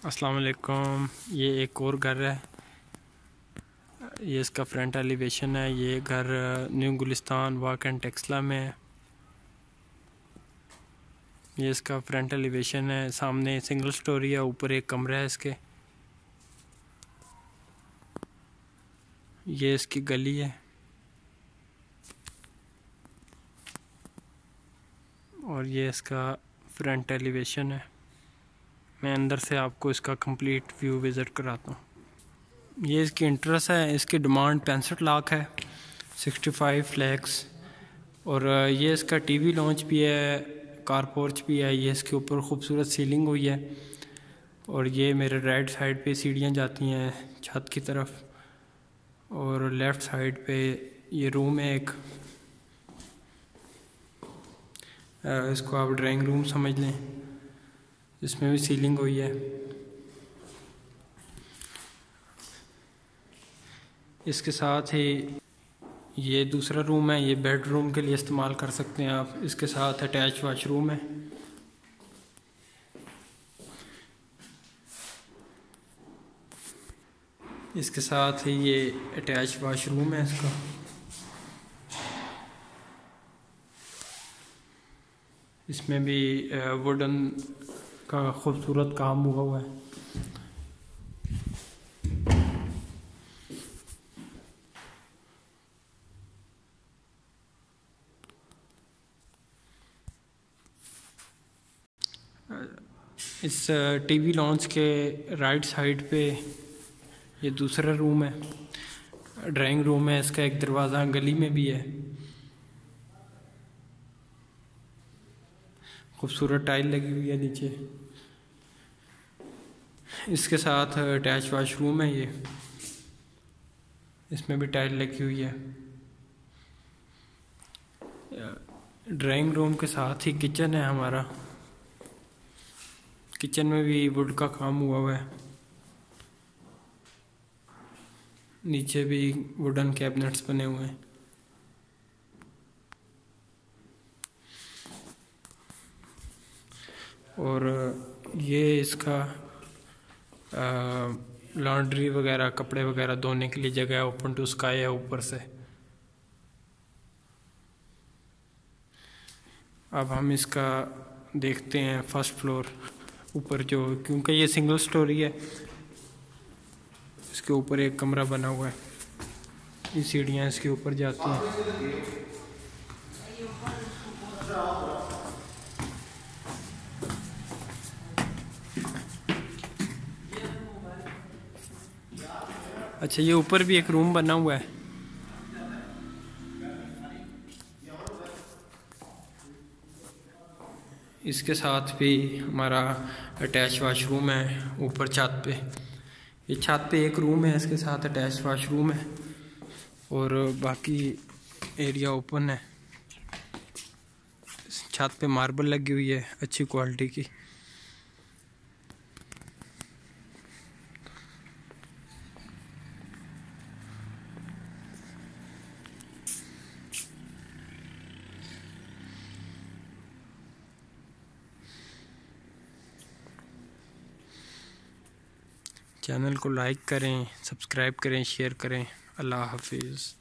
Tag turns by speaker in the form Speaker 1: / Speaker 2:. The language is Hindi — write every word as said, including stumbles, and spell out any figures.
Speaker 1: अस्सलाम वालेकुम। ये एक और घर है, ये इसका फ्रंट एलिवेशन है। ये घर न्यू गुलिस्तान वाक एंड टेक्सला में है। ये इसका फ्रंट एलिवेशन है। सामने सिंगल स्टोरी है, ऊपर एक कमरा है इसके। ये इसकी गली है और ये इसका फ्रंट एलिवेशन है। मैं अंदर से आपको इसका कंप्लीट व्यू विज़िट कराता हूँ। ये इसकी इंटरेस्ट है। इसकी डिमांड पैंसठ लाख है, सिक्सटी फाइव लैक्स। और ये इसका टीवी लॉन्च भी है, कार पोर्च भी है। ये इसके ऊपर खूबसूरत सीलिंग हुई है और ये मेरे राइट साइड पे सीढ़ियाँ जाती हैं छत की तरफ, और लेफ़्ट साइड पे ये रूम है एक, इसको आप ड्राइंग रूम समझ लें। इसमें भी सीलिंग हुई है। इसके साथ ही ये दूसरा रूम है, ये बेडरूम के लिए इस्तेमाल कर सकते हैं आप। इसके साथ अटैच वाशरूम है। इसके साथ ही ये अटैच वाशरूम है इसका। इसमें भी वुडन का खूबसूरत काम हुआ हुआ है। इस टीवी लॉन्च के राइट साइड पे ये दूसरा रूम है, ड्राइंग रूम है। इसका एक दरवाज़ा गली में भी है। खूबसूरत टाइल लगी हुई है नीचे। इसके साथ अटैच वाशरूम है ये, इसमें भी टाइल लगी हुई है। ड्राइंग रूम के साथ ही किचन है हमारा। किचन में भी वुड का काम हुआ हुआ है। नीचे भी वुडन कैबिनेट्स बने हुए हैं। और ये इसका लॉन्ड्री वगैरह, कपड़े वगैरह धोने के लिए जगह है। ओपन टू स्काई है ऊपर से। अब हम इसका देखते हैं फर्स्ट फ्लोर ऊपर, जो क्योंकि ये सिंगल स्टोरी है, इसके ऊपर एक कमरा बना हुआ है। ये सीढ़ियाँ इसके ऊपर जाती हैं। अच्छा, ये ऊपर भी एक रूम बना हुआ है। इसके साथ भी हमारा अटैच वाशरूम है ऊपर छत पे। ये छत पे एक रूम है, इसके साथ अटैच वाशरूम है और बाकी एरिया ओपन है। छत पे मार्बल लगी हुई है अच्छी क्वालिटी की। चैनल को लाइक करें, सब्सक्राइब करें, शेयर करें। अल्लाह हाफिज़।